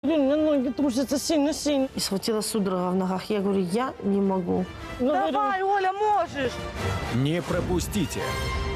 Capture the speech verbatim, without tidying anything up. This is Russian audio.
Блин, у меня ноги трусятся сильно-сильно. И схватила судорога в ногах. Я говорю, я не могу. Ну, Давай, Оля, можешь. Не пропустите